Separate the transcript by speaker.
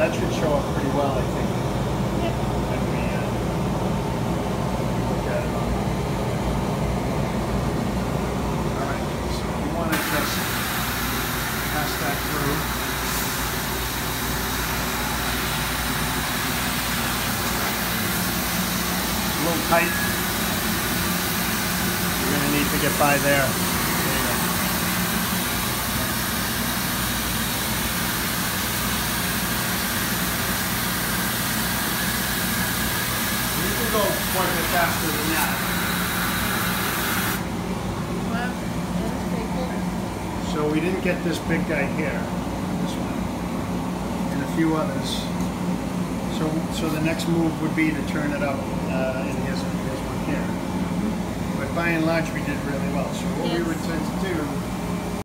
Speaker 1: that should show up pretty well, I think.
Speaker 2: Yep.
Speaker 1: When we look at it on. Alright, so you want to just pass that through. It's a little tight. You're going to need to get by there. There you go. You can go quite a bit faster than that.
Speaker 2: Wow, that's pretty cool.
Speaker 1: So we didn't get this big guy here, this one, and a few others. So the next move would be to turn it up, and here's one here. But by and large, we did really well. So what we would tend to do